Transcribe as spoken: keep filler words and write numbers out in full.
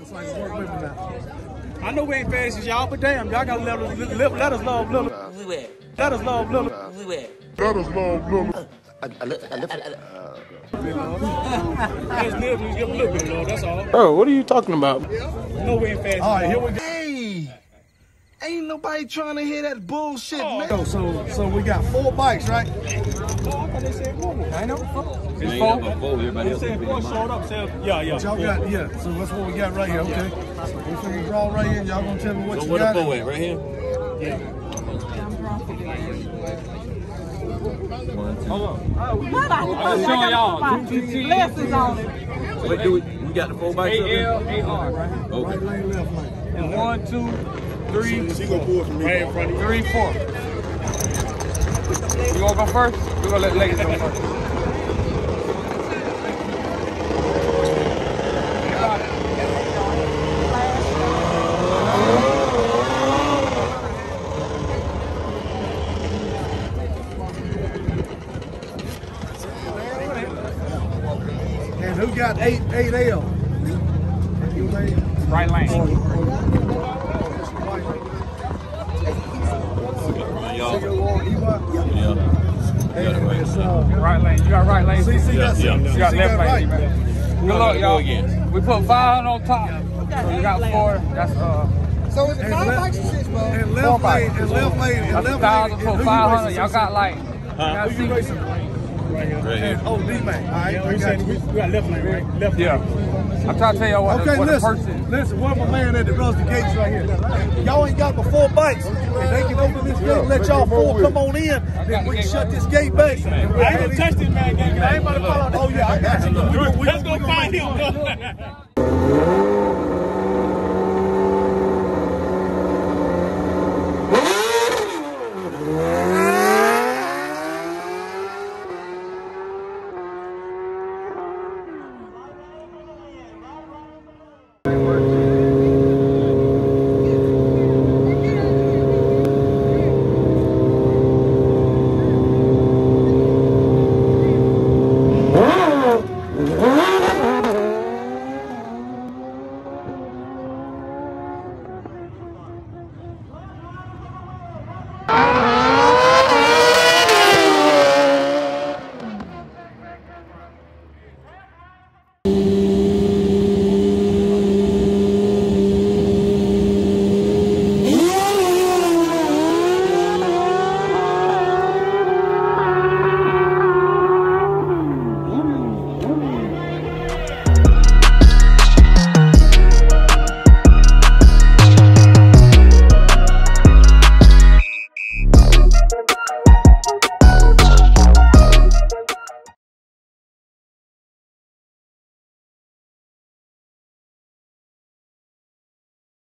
So you work with me now. I know we ain't fast as y'all, but damn, y'all gotta let us, let, let us love little. We where? Let us love little. We where? Let us love little. Just live, just give a little bit, Lord. That's all. Bro, what are you talking about? No, we ain't fast. All right, here we go. Hey, ain't nobody trying to hear that bullshit, Oh, man. So, so, so we got four bikes, right? Oh, I thought they said one. I know. It's four. Everybody else Said four showed up. Said, yeah, yeah. Y'all got, yeah. So that's what we got right here. Okay. We finna draw right here. Y'all gonna tell me what So you where the got? four at? Right here? Yeah. Hold on. What I I'm showing y'all. Blessings on it. Wait, do we, we got the four bikes up A there? L A R, right? Okay. Right lane, left lane. And one, two, three, She gonna pull from me. right in front of you. Three, four. You gonna go first? We're gonna let ladies go first. And who got eight, eight L? Right lane. Y'all. Yeah. Yeah. Right lane. You got right lane. C C got, Yeah, yeah. You got C C left got lane. right. Man. Good luck, y'all. again. We put five hundred on top. So you got four. That's uh. So is it And five left- bikes or six, bro? And Four left lane, bikes. and left lane, and That's a left thousand lane. for and who you five racing, hundred. Y'all C C? got like. Huh? Who you racing? Right here. Right And, here. oh, D-Man. All right, I We got said you. we we got left lane, right? Left Yeah. lane. I'm trying to tell y'all what, Okay, the, what the listen, person. listen, one my man at the Rusty Gates right here. Y'all ain't got but four bikes. If they can open this gate and let y'all four come on in, then we can shut this gate back. I ain't gonna touch this man, gang. I ain't about to follow. Oh yeah, I got you. We, we, we, Let's go we, we, find him.